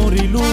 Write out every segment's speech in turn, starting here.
amor y luz.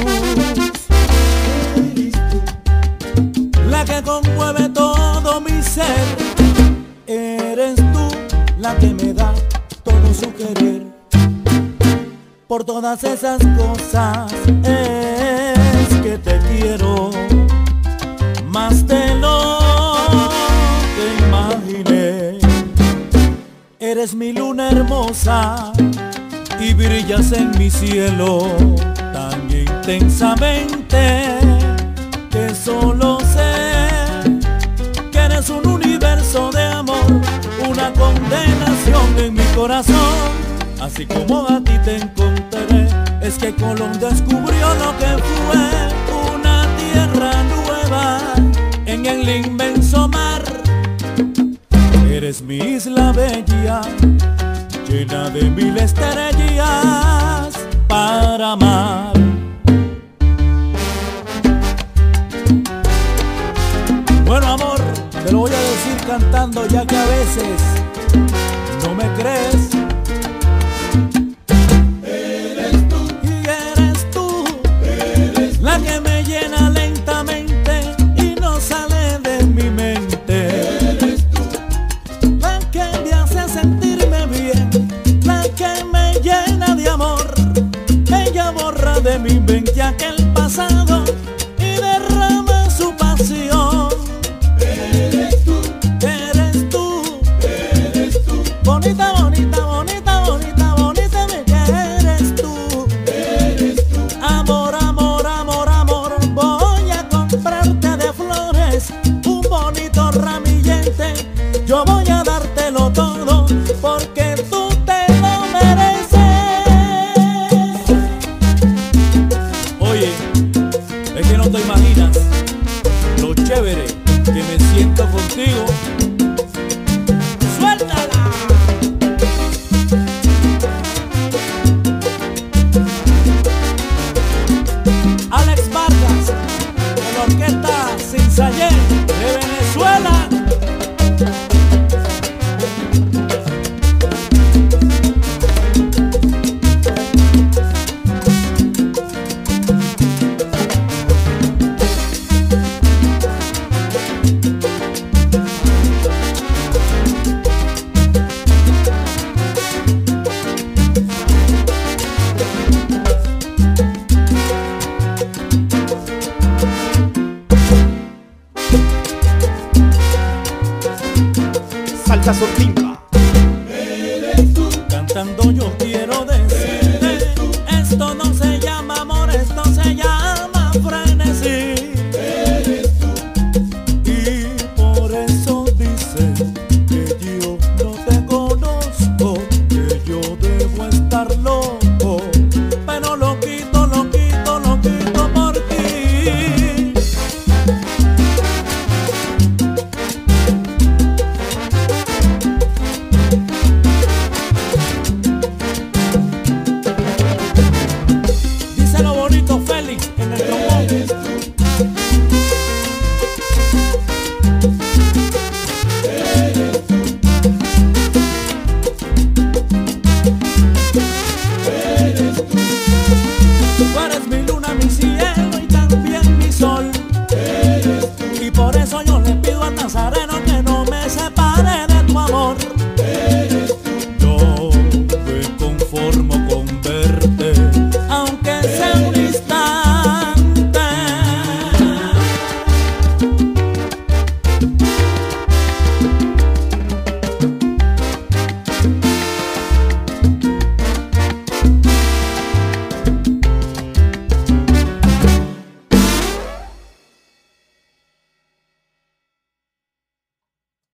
La que conmueve todo mi ser. Eres tú la que me da todo su querer. Por todas esas cosas es que te quiero más de lo que imaginé. Eres mi luna hermosa y brillas en mi cielo tan intensamente que solo sé que eres un universo de amor, una condenación en mi corazón. Así como a ti te encontraré, es que Colón descubrió lo que fue una tierra nueva en el inmenso mar. Eres mi isla bella, llena de mil estrellas para amar. Bueno, amor, te lo voy a decir cantando, ya que a veces no me crees. La que me llena lentamente y no sale de mi mente. Eres tú. La que me hace sentirme bien, la que me llena de amor. Ella borra de mi mente aquel pasado y derrama su pasión. Eres tú. Eres tú. Eres tú. Bonita, bonita, bonita, bonita, bonita, me quieres tú. Eres tú. Amor, amor, amor, amor, voy a comprarte de flores un bonito ramillete. Yo voy a dártelo todo porque tú te lo mereces. Oye, es que no te imaginas lo chévere que me siento contigo. ¡Suéltala! Alex Vargas, de la orquesta Cinsayé de Venezuela. Salsa Sortimba. Eres tú. Cantando yo quiero decirte, esto no se llama amor, esto se llama frenesí. Eres tú. Y por eso dicen que yo no te conozco, que yo debo estar loco, pero lo quito, lo quito, lo quito por ti. Dice lo bonito Félix en el trombón. Eres tú.